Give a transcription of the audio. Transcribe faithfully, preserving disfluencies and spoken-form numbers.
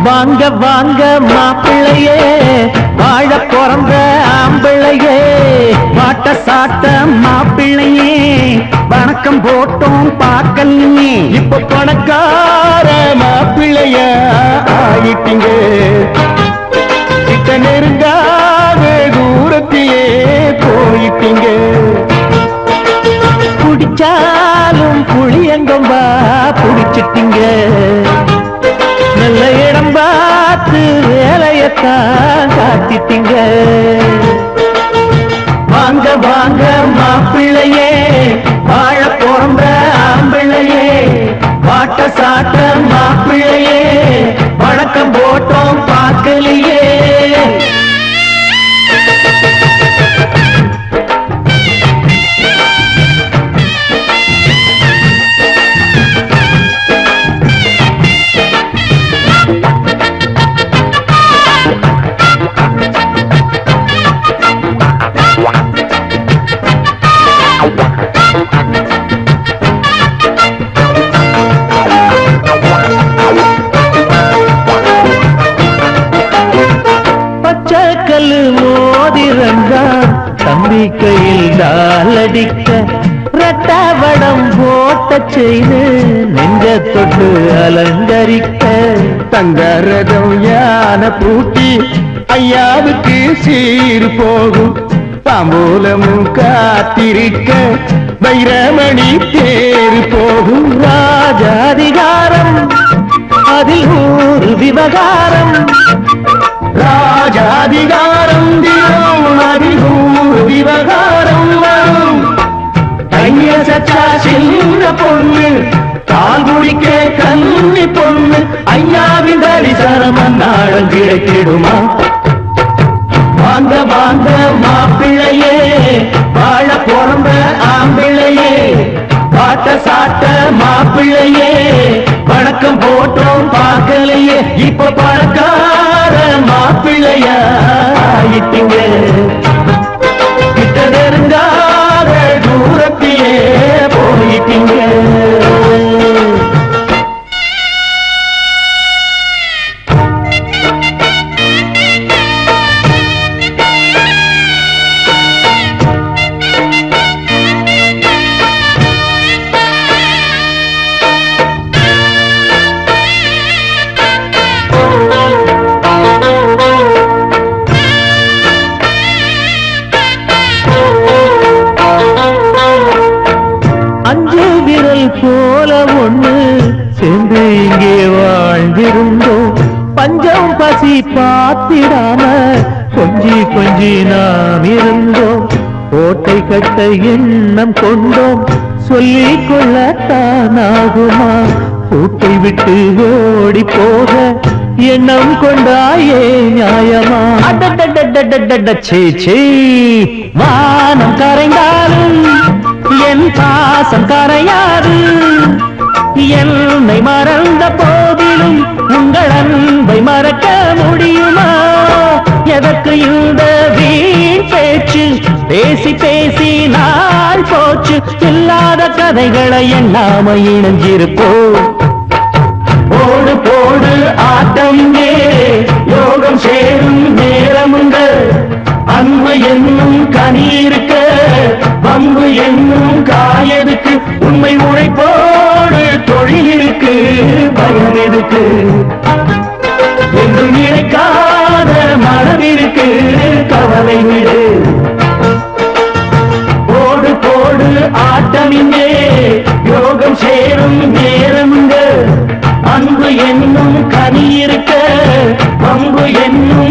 வாங்க வாங்க மாப்பிள்ளையே வாழ பிறந்த ஆம்பிள்ளையே வாட்ட சாட்ட மாப்பிள்ளையே வணக்கம் போட்டோம் பார்க்கலையே இப்ப பணக்கார மாப்பிள்ளைய ஆயிட்டீங்க கிட்ட நெருங்காத தூரத்தையே போயிட்டீங்க குடிச்சாலும் புளியங்கம்பா புடிச்சிட்டீங்க நல்ல இடம் பார்த்து வேலையத்தான் காத்திட்டீங்க வாங்க வாங்க மாப்பிள்ளையே வாழ பிறந்த ஆம்பிள்ளையே வாட்ட சாட்ட மாப்பிள்ளையே வணக்கம் போட்டோம் பார்க்கலையே தம்பி கையில் டாலடிக்க ரட்டவடம் போட்ட செய்து நெஞ்ச தொட்டு அலங்கரிக்க தங்கரதம் யான பூட்டி ஐயாவுக்கு சீர் போகும் தாம்பூலமும் காத்திருக்க வைரமணி தேர் போகும் ராஜாதிகாரம் அதில் ஒரு விவகாரம் ராஜாதிகாரம் தினம் அதில் ஒரு விவகாரம் வரும் கைய சச்சா சின்ன பொண்ணு கால் குடிக்க கண்ணி பொண்ணு ஐயாவின் தரிசனம் நாடம் கிடைத்திடுமா வாங்க வாங்க மாப்பிள்ளையே வாழ பிறந்த ஆம்பிள்ளையே பாட்ட சாட்ட மாப்பிள்ளையே வணக்கம் போட்டோம் பார்க்கலையே இப்ப பணக்கார மாப்பிள்ளைய ஆயிட்டீங்க கிட்ட நெருங்காத தூரத்தையே போயிட்டீங்க போல ஒண்ணு சேர்ந்து இங்கே வாழ்ந்திருந்தோம் பஞ்சம் பசி பார்த்திடாம கொஞ்சி கொஞ்சி நாம் இருந்தோம் கோட்டை கட்ட எண்ணம் கொண்டோம் சொல்லிக் கொள்ளத்தானாகுமா கூட்டை விட்டு ஓடி போக எண்ணம் கொண்டாயே நியாயமா சே வானம் கரைந்தாலும் என் பாசம் கரையாது என்னை மறந்த போதிலும் உங்கள் அன்பை மறக்க முடியுமா எதற்கு இந்த வீண் பேச்சு பேசி பேசி நாள் போச்சு இல்லாத கதைகளை எண்ணாம இணைஞ்சிருப்போம் போடு போடு ஆட்டம் யோகம் சேரும் நேரமுங்க அன்பு என்னும் கனி இருக்க பம்பு என்னும் காயதுக்கு உண்மை உழைப்போடு தொழில் இருக்கு பயம் எதுக்கு என்று நினைக்காத மனதிற்கு கவலை விடு போடு போடு ஆட்டமிங்கே யோகம் சேரும் நேரமுங்க அன்பு என்னும் கனி இருக்க பம்பு என்னும்